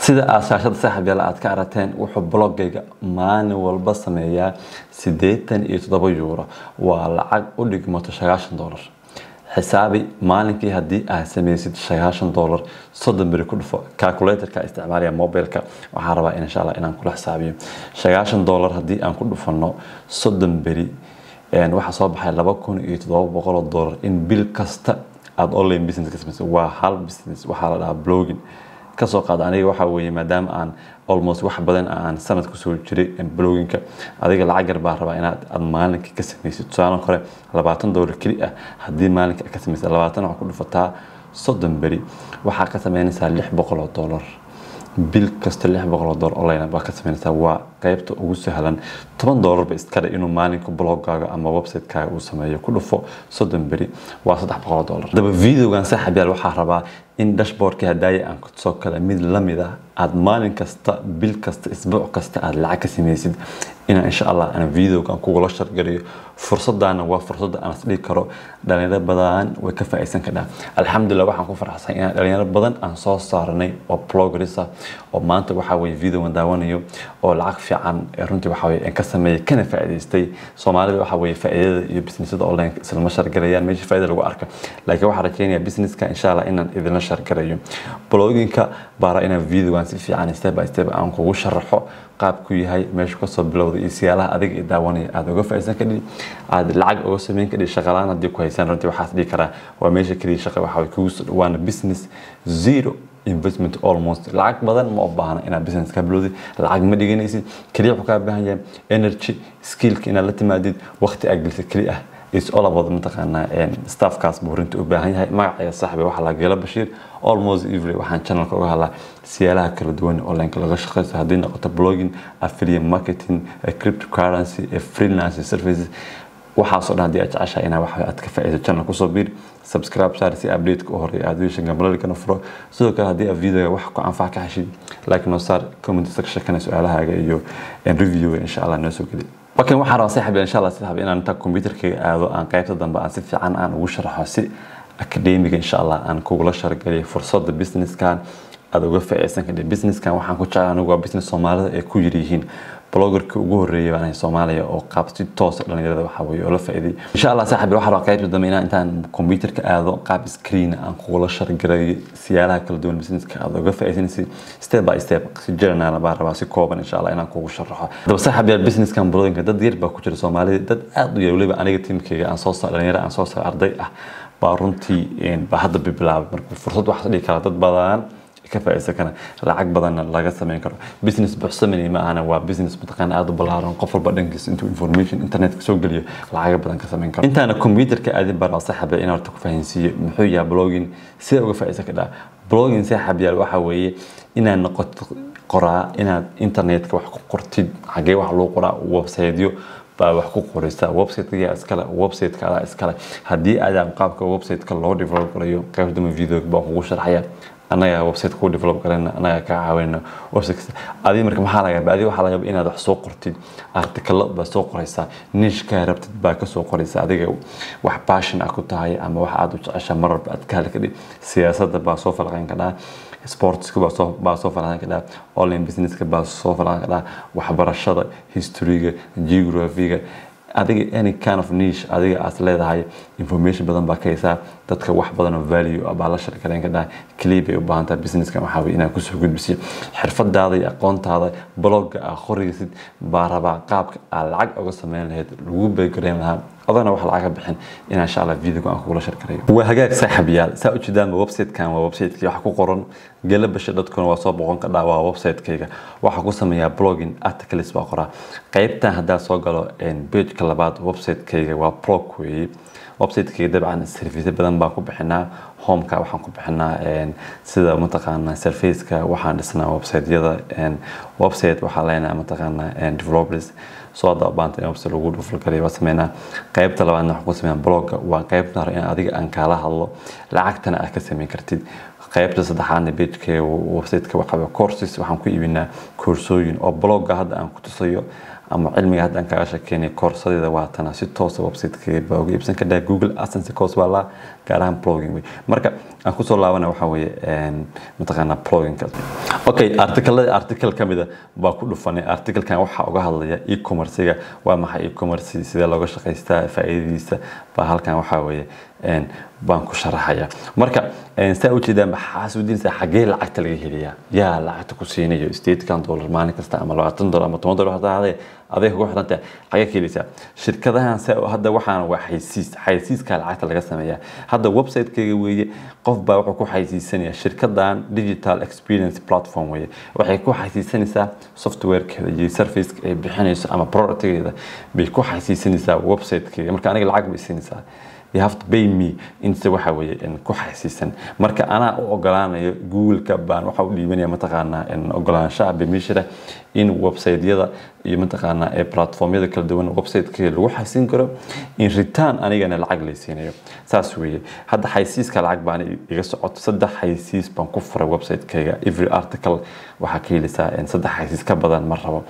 sida aashaashada saaxiibyada aad ka arateen wuxuu blogayga maalin walba sameeyaa 87 euro waa lacag u dhigmato $90 xisaabi maalinkii hadii aad sameysid $90 soddon beri ku dhufo calculatorka isticmaalaya mobilka waxaan rabaa insha Allah inaan kula xisaabiyo $90 hadii aan ku dhufano soddon beri waxa soo baxay $2700 in bil kasta aad online business ka sameysid waa hal business waxa la dhahaa blogging ka soo qaad aniga waxa weeye maadaama aan almost wax badan aan sanad ku soo jiray bloggingka adiga lacag yar baa rabaa inaad maalintii ka sameysid tusaale kale $20 kali ah hadii maalintii ka sameysid 20 waxa ku dhufataa soddon beri waxa ka sameynaysaa $600 bil kasta $600 online baa ka sameynaysaa waa qaybta ugu sahlan $10 ba iska inuu maalinka bloggaaga ama website-kaaga uu sameeyo ku dhufo soddon beri waa $300 daba videogan saaxiibayaal waxa rabaa in dashboardka hadaya aan ku soo kala mid lamid ah aad maalin kasta bil kasta isbuuc kasta aad lacag ka sameysid insha Allah ana videogan kugu share gariyo fursadana waa fursad aan isdhigi karo dhalinyarada badan way ka faa'iideysan karaan alxamdulillah waxaan ku faraxsan in dhalinyarada badan aan soo saarnay oo bloggers ah oo maanta waxa way video daawanayo oo lacag fiican runtii waxa way ka sameeyay kana faa'iideystay Soomaalida waxa way faa'iidada iyo businessada online isla share garayaan meesha faa'iido lagu arko laakiin waxa rajaynayaa businesska insha Allah inaan idin share garayo bloggingka bara inaan videogan si fiican step by step aan kugu sharaxo qaabku yahay meesha ka soo bilowday isiyaalaha adiga daawanaya aad uga faa'iideysan kadib aad lacag uga sameyn kadib shaqalaan hadii ku haysan runtii waxa isdii kara waa meesha kaliya shaqo waxa way kugu waana business zero investment almost lacag badan ma u baahna inaad business ka bilowday lacag ma dhiganaysid kaliya wuxuu ka baahan yahay energy skill inaad la timaadid waqti aad gelisid kaliya is all about mataqaana staff kaas buurinta u baahan yahay magaca saaxiib waxa la gala Bashiir almost every waxaan channelka uga hadlaa siyaalaha kala duwan online laga shaqeysto hadii noqoto blogging affiliate marketing cryptocurrency freelance services waxa soo dhan hadii aad jeceshahay inaad wax aad ka faa'iido channel ku soo biir subscribe saar si update ku hore aad wiisha gambalada kana furo sidoo kale hadii aad video wax ku anfac ka heshid like no saar comment section kana su'aalahaaga iyo review insha Allah noo soo geli لكن waxaan rabaa saaxiib insha Allah saaxiib inaan inta computerkayga aado aan qaybta dambe aan si fiican aan ugu sharaxo si academic insha Allah aan kugu la shargaliyo fursadda business-kan aad uga faa'iideysan kartid business-kan waxaan ku jeclaan anigu waa business Soomaalida ay ku yirihiin bloggerka ugu horeeyay baan Soomaaliya oo qaab si toos ah dhalinyarada waxa weeye oo la faa'iiday insha Allah saaxiib waxaan rabaa qaybta dambe inaan computerka aado qaab screen aan kugu la shargaliyo siyaalaha kala duwan business-ka aad uga faa'iideysan step by step si jirnaa baa rabaa si kooban insha Allah inaan kugu sharaxo daba saaxiib business-kan blogging dad yar baa ku jira Soomaalida dad aad u yar waliba aniga teamkayga aan soo saaray dhalinyarada aan soo saaray arday ah baa runtii ba hadda bilaab markuu fursad wax dhigi kara dad badan ka faa'iideysan kana lacag badan laga sameyn karo business buxsamani ma ana waa business mataqaan aad u balaaran qof walba dhankiisa intuu information internet ka soo galiyo lacag badan ka sameyn karo intaana computerka aadin bar saaxiibada in aad ku fahansiyo muxuu yahay blogging si uga faa'iideysan kada blogging saaxiibada waxa weeye inaad noqoto qoraa inaad internetka wax ku qortid xagee wax loo qoraa website-yo baa wax ku qoraysa website-ka website-ka iskala hadii aad qaabka website-ka loo develop garayo qaybta video baa ugu sharxaya anaga website ku develop garana anaga ka caawinno website adi marka maxaa laga baadi waxa laga inaad wax soo qortid article ba soo qoraysa niche ka rabtid baa ka soo qoraysa adiga wax passion ah ku tahay ama wax aad u jeceshahay marar aad ka halkadi siyaasadda baa soo falqayn kada sports ka baa soo falqayn kada online business ka baa soo falqayn kada waxbarashada history-ga geography-ga adiga any kind of niche adiga aad leedahay information badan baa ka haysaa dadka wax badan oo value aba la shaqeyn ka dhahay clip ay u baahan tahay business-ka waxa weey inaad ku soo gudbisid xirfadaada iyo aqoontaada blog ah qorigisid baa rabaa qaabka aad lacag uga sameyn lahayd lagu beegareyn lahaa adana wax lacag bixin in insha Allah video-ga aan kugu la sharxayo waa hagaag saaxiibayaal saa u jeedaan website-kan waa website-kii wax ku qoran galabasha.com waa soo boqon ka dhaawaa website-kayga waxa ku sameeyaa blogging articles baa qoraa qaybtan hadaa soo galo page-ka labaad website-kayga waa blog weey website-kayga dabcan service badan baa ku bixinaa home-ka waxaan ku bixinaa sida mataqaana surface-ka waxaan dhisnaa website-yada website waxa leenahay mataqaana developers soo daabanta in website lagu dhuful kaliya waa sameynaa qaybta labaadna waxaan ku sameeyaa blog waa qaybta hore in adiga aan kala hadlo lacagtana aad ka sameyn kartid qaybta saddexaadna page-ka website-ka waxa courses waxaan ku iibinaa koorsooyin oo blog hadda aan ku tusayo ama cilmiga hadda aan kaga sheekeynay koorsadeeda waa tana si toos ah website-ka baa uga iibsan kartaa Google AdSense course waa la gaar ahaan blogging marka aan ku soo laabana waxa weeye mataqaana blogging okay article kamida baa ku dhufanay article-kan waxa uga hadlaya e-commerce-ga waa maxay e-commerce sida looga shaqeystaa faa'iidadiisa baa halkan waxa weeye baan ku sharaxaya marka saa u jeedaan maxaa soo diinaysa xagee lacagta laga heliyaa yaa lacagta ku siinayo $8 maalin kasta ama $20 ama $10 hadda adeeg ugu xiranta xagee keenaysa shirkadahan hadda waxaan waa xaysiiska lacagta laga sameeyaa hadda website-kayga weeye qof baa wuxuu ku xaysiisanaya shirkadan digital experience platform weeye waxay ku xaysiisanaysaa software-keeda iyo service-ka ay bixinayso ama product-keeda bay ku xaysiisanaysaa website-kayga marka aniga lacag bay siinaysaa you have to pay me inta waxa weeye in ku xaysiisan marka ana u ogolaanayo Google-ka baan waxa u dhiibanaya mataqaana in ogolaanshaha bimishada in website-yada iyo mataqaana ee platform-yada kala duwan website-ka lagu xaysiin karo in return anigana lacag la siinayo saas weeye hadda xaysiiska lacag baan iga socoto 3 xaysiis baan ku furay website-kayga every article waxa ka helaysaa in 3 xaysiis ka badan mar rabo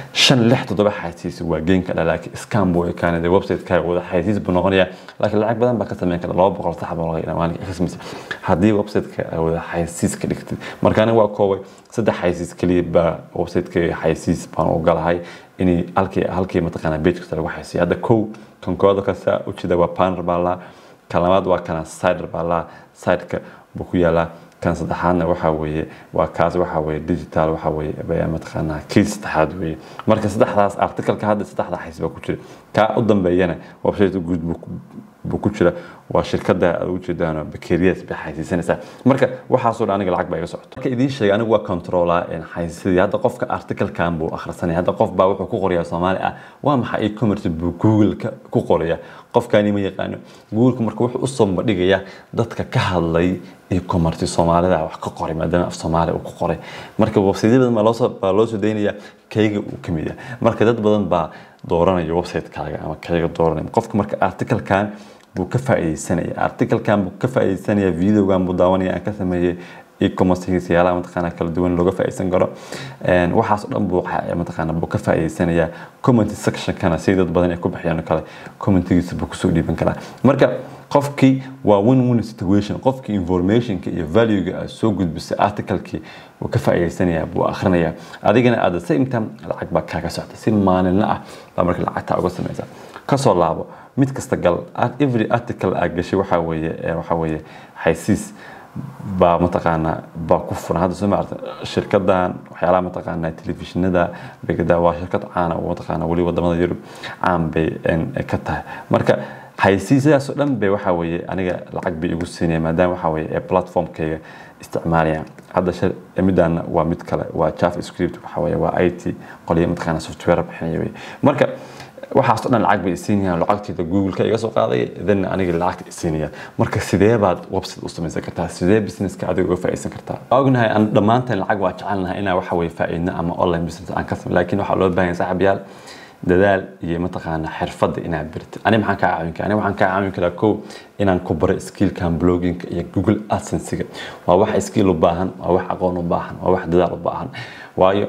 5 6 7 xaysiis waa geenka laakiin scam boy kaanada website-kayga wada xaysiis buu noqonaya laakiin lacag badan baa ka sameyn kara 200 sax baa laga maalin xismis hadii website-ka wada xaysiis ka dhigtay marka aniga waa koobay 3 xaysiis kaliya baa website-ka xaysiis baan u galahay inay halkii mataqaana page kasta lagu xaysiyo hadda kan kooda kasta u jeeda waa banner baa la kalamaad waa kana side baa la side-ka buu ku yaalaa kan saddexaadna waxa weeye waa kaas waxa weeye digital waxa weeye baa mataqaana kiis saddexaad weeye marka saddexdaas article-ka hadda saddexda xaysiis baa ku jira ka u dambeeyana website guud buu ku jira waa shirkada aad u jeedaan bakteeriyada bay xaysiisanaysaa marka waxa soo aniga lacag baa iga socoto marka idin sheegay anigu waa controller in xaysiisadii hadda qofka article-kan buu akhrisanay hadda qof baa wuxuu ku qorayaa Soomaali ah waa maxay e-commerce buu Google-ka ku qoraya qofkani ma yaqaan Google-ka marka wuxuu u soo bandhigayaa dadka ka hadlay e-commerce Soomaalida wax ka qoray maadaama af Soomaali uu ku qoray marka website-yada ma loo soo deynaya kayga uu kamid yahay marka dad badan baa dooranaya website-kaaga ama kayga dooranaya qofka marka article-kan buu ka faa'iideysanaya article-kan buu ka faa'iideysanaya video-gan buu daawanaya aan ka sameeyay e-commerce siyaalaha mataqaana kala duwan looga faa'iideysan karo waxaas dhan buu mataqaana buu ka faa'iideysanaya comment section-kana si dad badan ay ku bixiyaan kale comment-giisa buu ku soo dhiiban karaa marka qofkii waa win-win situation qofkii information-ka iyo value-ga soo gudbisay article-kii uu ka faa'iideysanaya buu akhrinaya adigana aad same time lacag baa kaaga socda si maalinle ah baa marka lacagta uga samaysa ka soo laabo mid kasta gal every article aad gashay waxa weeye xaysiis baa mataqaana baa ku furan hadda soo maarta shirkadan waxyaalaha mataqaana telefishinada bigada waa shirkad caan ah oo mataqaana wali wadamada Yurub caan bay ka tahay marka xaysiisaas oo dhan bay waxa weeye aniga lacag bay igu siinay maadaama waxa weeye platform-kayga isticmaalaya hadda midaan waa mid kale waa JavaScript waxa weeye waa IT qoliyo mataqaana software bixinaya marka waxaas oo dhan lacag bay siinayaan lacagtida Google-ka iga soo qaaday idan aniga lacag siinaya marka sidee baad website u samaysan kartaa sidee business-ka adiga uga faa'iideysan kartaa ognahay aan dhamaanteen lacag waa jecelnahay inaa waxa weeye faa'iidna ama online business aan ka sameeyo laakiin waxa loo baahan yahay saaxiibayaal dadaal iyo mataqaana xirfadda inaad bartid ani maxaan ka caawin karaa koow inaan ku baro skill-kan blogging iyo Google AdSense-ga waa wax skill u baahan waa wax aqoon u baahan waa wax dadaal u baahan waayo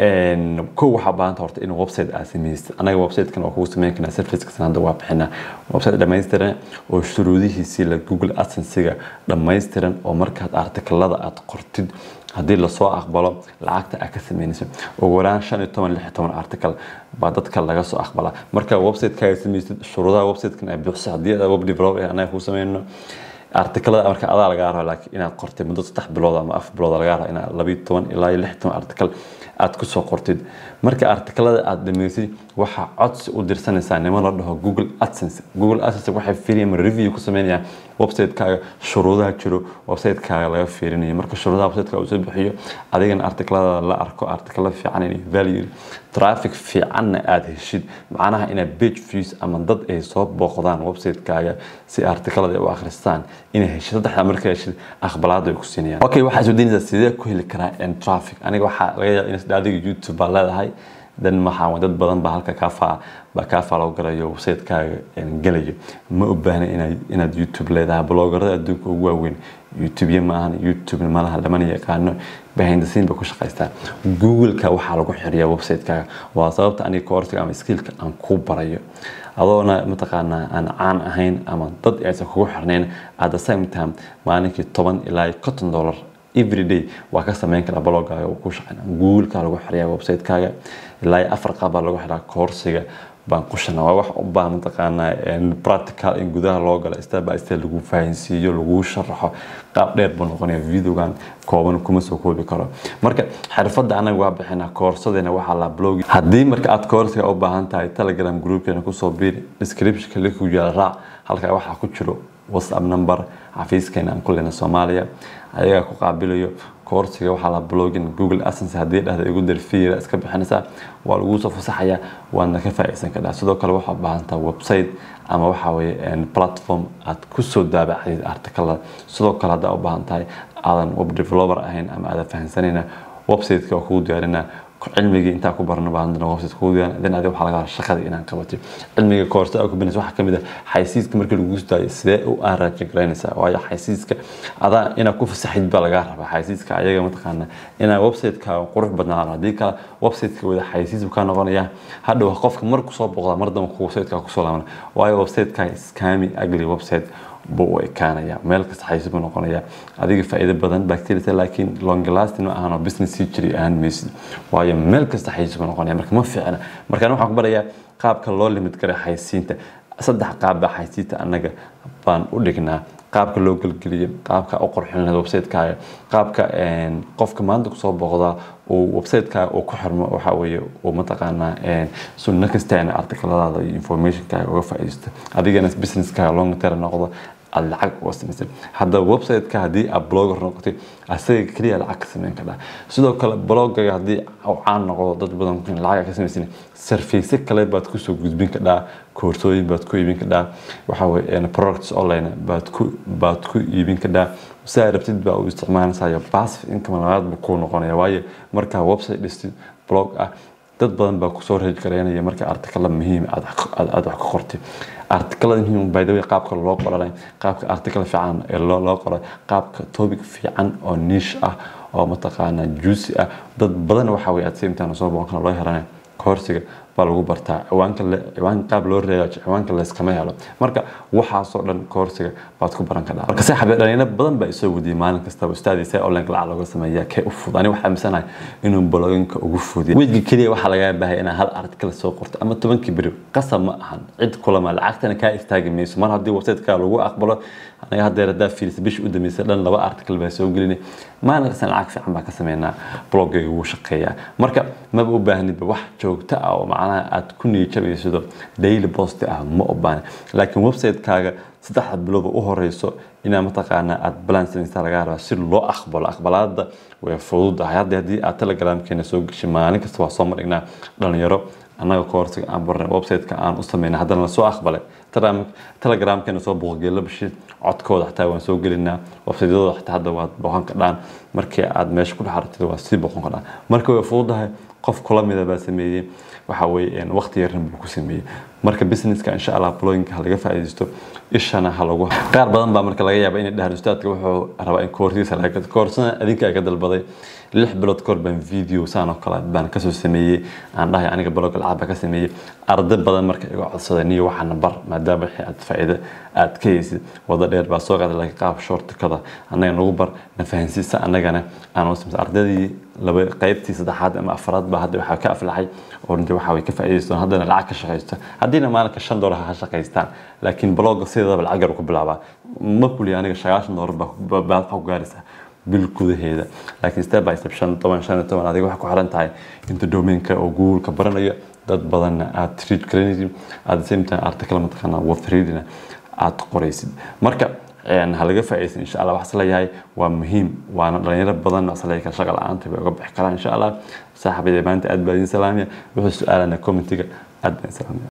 كو حبانت هرت إنه ويب سايت أسميست أنا ويب سايت كان أخوه سمين كنا سيرفيس كنا دوا بحنا ويب سايت لما يسترن وشترودي هي جوجل أدسنس لما يسترن ومركز أرتكل هذا أتقرتد هذه اللي سواء أقبله العقد أكسمينس ووران شان التمن اللي حتمن أرتكل بعدت كلا جسوا أقبله مركز ويب سايت كايسميست شروطه ويب سايت كنا بيحصل هذه ويب ديفلوبر أنا أخوه سمينه article marka aad laga raaco laakiin inaad qortay muddo 3 bilood ama 4 bilood laga raaco inaad 12 ilaa 16 article aad ku soo qortid marka article-ada aad dhameysay waxa codsi u dirsanaysaa niman la dhaho Google AdSense waxay fiiriyeen review ku sameeyaan website-kaaga shuruudaha jiro website-kaaga laga fiirinayo marka shuruudaha website-kaaga uu soo bixiyo adigana article-ada la arko article fiican in value traffic fiican aad heshid macnaha ina page views ama dad ay soo booqdaan website-kaaga si article-ada u akhristaan inay heshid saddex marka heshid aqbalaad ay ku siinayaan okay waxa soo diinaysa sidee ku heli karaa in traffic aniga waxa laga yaabaa in adiga YouTube baa leedahay dan maxaa dad badan baa halka ka follow garayo website-kaaga galayo ma u baahna inaad YouTube leedahay bloggerada adduunka ugu waaweyn YouTube ma ahan YouTube ma laha lama yaqaano behind the scene ba ku shaqaystaa Google-ka waxa lagu xiriyaa website-kaaga waa sababta aniga course-ka ama skill-ka aan ku barayo adoona mataqaanaa aan caan ahayn ama dad aysan kugu xirnayn at the same time maalinkii $10 ilaa $50 every day waa ka sameyn kara blogaaga oo ku shaqeynaa Google-ka lagu xiriyaa website-kaaga ilaa 4 qaab lagu xiraa course-ga baan ku shaqeynaa waa wax u baahan mataqaanaa practical in gudaha loo galo step by step lagu fahansiiyo lagu sharaxo qaab dheer buu noqonayaa videogan kooban kuma soo koobi karo marka xirfadda anaga waa bixinaa course-adeena waxa la blog haddii marka aad course-ga u baahan tahay Telegram group-keena ku soo biir description-ka link ku jira halka waxa ku jiro WhatsApp number xafiiskeena aan kulena Soomaaliya ayaga ku qaabilayo course-ga waxa la blogin Google AdSense hadii dhahdo igu dirfiira iska bixinaysa waa lagu soo fasaxaya waana ka faa'iideysan kartaa sidoo kale waxa baahan tahay website ama waxa weeye platform aad ku soo daabacday article sidoo kale hadaa u baahan tahay aadan web developer ahayn ama aad fahansanayna website-ka oo ku diyaarinaa cilmiga inta ku barno baan website ku diyaarin adiga waxa laga shaqada inaan qabato cilmiga course ku binayso waxa kamid ah xaysiiska markii lagu staayo sidee u arrange gareynaysa waayo xaysiiska ada ina ku fasaxid ba laga rabaa xaysiiska ayaga mataqaana ina website-ka qurux badnaan hadii kala website-ka wada xaysiis ka noqonaya hadhow qofka markuu soo boqdo mardan ku website-ka ku soo laaban waayo website-ka scammy ugly website buu ekaanaya meel kasta xaysiis buu noqonaya adiga faa'iido badan bacteria laakiin long lasting ahaan business history aan meesid waayo meel kasta xaysiis buu noqonaya marka ma fiicna marka waxaan ku barayaa qaabka loo limit karo xaysiinta saddex qaab baa xaysiinta anaga baan u dhignaa qaabka loo galgaliyo qaabka u qurxin website-kaaga qaabka qofka maanta ku soo boqda oo website-kaaga oo ku xirmo waxa weeye oo mataqaanaa sunna kastaan article-lada iyo information-kaaga uga faa'iideysto adigana business-kaaga long term noqdo lacag oo samaysan hadda website-ka hadii aad blogger noqotay asaga kaliya lacag ka sameyn kartaa sidoo kale blogger hadii uu caan noqdo dad badan ku lacag ka samaysan service kale baad ku soo gudbin kartaa koorsooyin baad ku iibin kartaa waxa weeye products online baad ku iibin kartaa saarabtid baa u isticmaalaysaa passive income labaad ku noqonaya waayo marka website dhistid blog ah dad badan baa ku soo reej gareynaya marka article muhiim aad wax ku qortay article muhiim by the way qaabka loo qoray qaabka article fiican ee loo qoray qaabka topic fiican oo niche ah oo mataqaana juicy ah dad badan waxa way aad siintaan soo booqan loo heranay course-ga baa lagu bartaa ciwaan qaab loo reeyo ciwaanka la iskama helo marka waxa soo dhan course-ga baad ku baran kartaa marka saaxiib dhalinyaro badan baa isoo wadiy maalin kasta ustaadiisa online lacag laga sameeyaa kee u fudud ani waxa amisanahay inuu blogging-ka ugu fudiyo weedki kaliya waxa laga baahay in hal article soo qorto ama 10 biro qasab ma ahan cid kulama lacagtana ka istaagi mayso mar hadii website-ka lagu aqbalo anaga hadeer fiilis bish u dhameysay dhan laba article baa soo gelinay maalin kasta lacag fiican baa ka sameynaa blog-ga uu shaqeeyaa marka ma u baahnid wax joogto ah oo aad ku niyajabayso daily post ah ma u baahan laakiin website-kaaga saddex bilood u horeyso ina mataqaana aad balance inta laga rabo si loo aqbalaada way fududahay hadii aad Telegram-keena soo gashay maalin kasta waa soo marignaa dhalinyaro anaga course-ga aan barnay website-ka aan u sameynaa hadana la soo aqbalay Telegram-keena soo booqgeelo bishii codkooda xataa waan soo gelinaa website-yada xataa hadda waa booqan ka dhaan markii aad meesha ku dhaxartid waa si booqan ka dhaan marka way fududahay qof kula mid ah sameeyay waxa weeye waqti yar buu ku sameeyay marka business-ka insha Allah blogging-ka laga faa'iideysto ishana halagu qaar badan baa marka laga yaabaa in dhahan ustaadka wuxuu rabaa in course-kiisa laga koorsana adinka ay ka dalbaday 6 bilood kor baan video saan oo kala baan ka soo sameeyay aan dhahay aniga blog lacag ka sameeyay arday badan marka igu codsadeen waxaan bar maadaama aad faa'iido aad ka heysid wada dheer baa soo qaaday qaab short kada anaga nagu bar na fahansiisa anagana aan usoo ardaydii laba qaybtii saddexaad ama afraad baa hadda waxa ka aflaxay oo inta waxa way ka faa'iideystaan haddana lacag ka shaqeysta haddiina maalinka $5 ha shaqeystaan laakiin blog sidaba lacag ku bilaabaa ma kulli aniga $9 baa ku gaaraysa bil gudaheeda laakiin step by step 15 adiga waxa ku xiran tahay inta domain-ka oo Google ka baranayo dad badan aad treat garanaysid aad same article mataqaana web reading aad qoraysid marka halaga faa'iideysan insha Allah wax leeyahay waa muhiim waana dhalinyaro badan asalay ka shaqo la'aanta bay uga bixi karaan insha Allah saaxiibada maanta aad baa idin salaamaya wuxuu su'aalana comment-ga aad baan salaamaya